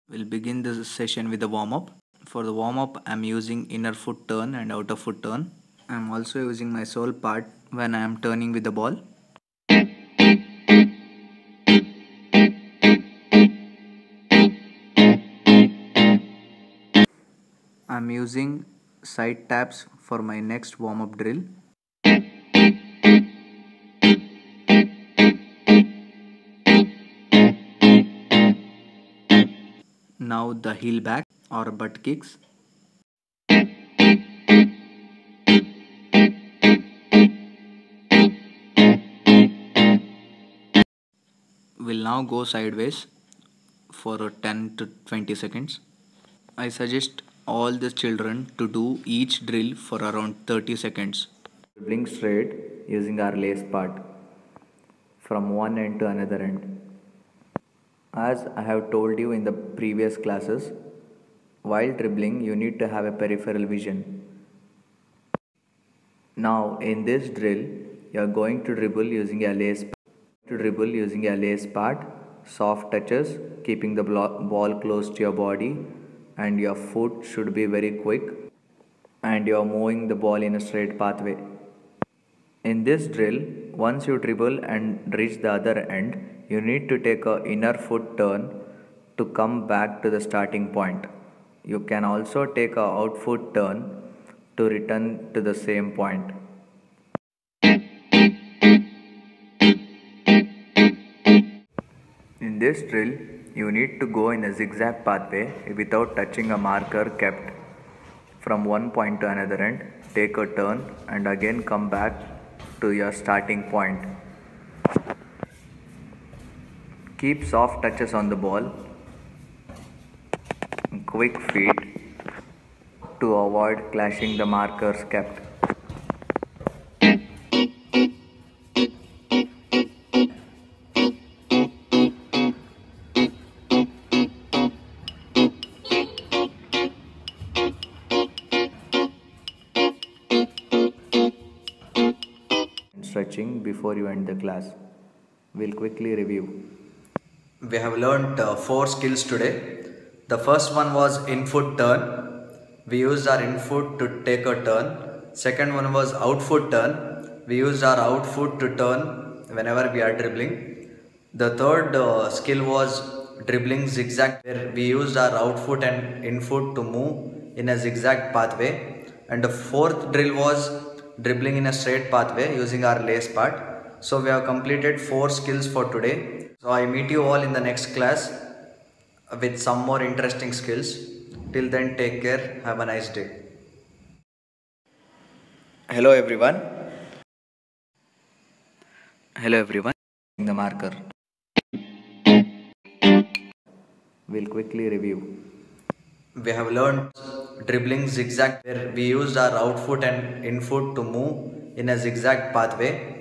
We'll begin this session with the warm up. For the warm up, I'm using inner foot turn and outer foot turn. I'm also using my sole part when I am turning with the ball. I'm using side taps for my next warm up drill. Now the heel back or butt kicks. We'll now go sideways for 10 to 20 seconds. I suggest all the children to do each drill for around 30 seconds. Dribbling straight using our lace part from one end to another end. As I have told you in the previous classes, while dribbling you need to have a peripheral vision. Now in this drill you are going to dribble using a lace part, soft touches, keeping the ball close to your body, and your foot should be very quick and you are moving the ball in a straight pathway. In this drill, once you dribble and reach the other end, you need to take a inner foot turn to come back to the starting point. You can also take a out foot turn to return to the same point. In this drill, you need to go in a zigzag pathway without touching a marker kept from one point to another end. Take a turn and again come back to your starting point. Keep soft touches on the ball, quick feet to avoid clashing the markers kept. Stretching before you end the class. We'll quickly review. We have learned 4 skills today. The first one was in foot turn. We used our in foot to take a turn. Second one was out foot turn. We used our out foot to turn whenever we are dribbling. The third skill was dribbling zigzag, where we used our out foot and in foot to move in a zigzag pathway. And the fourth drill was dribbling in a straight pathway using our lace part. So we have completed 4 skills for today. So I meet you all in the next class with some more interesting skills. Till then, take care. Have a nice day. Hello everyone. Hello everyone. The marker. We'll quickly review. We have learned dribbling zigzag, where we used our out foot and in foot to move in a zigzag pathway.